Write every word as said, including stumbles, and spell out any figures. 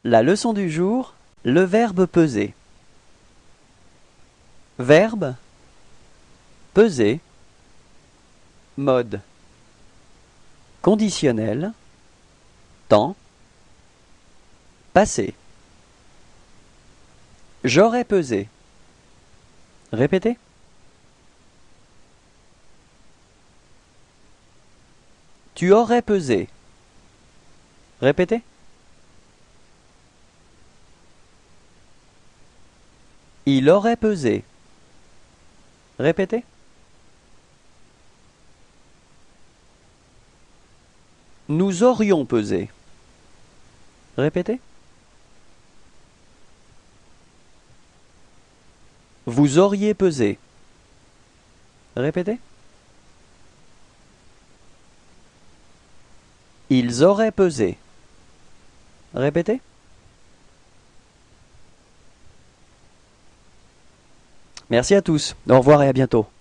La leçon du jour, le verbe peser. Verbe, peser, mode, conditionnel, temps, passé. J'aurais pesé. Répétez. Tu aurais pesé. Répétez. Il aurait pesé. Répétez. Nous aurions pesé. Répétez. Vous auriez pesé. Répétez. Ils auraient pesé. Répétez. Merci à tous. Au revoir et à bientôt.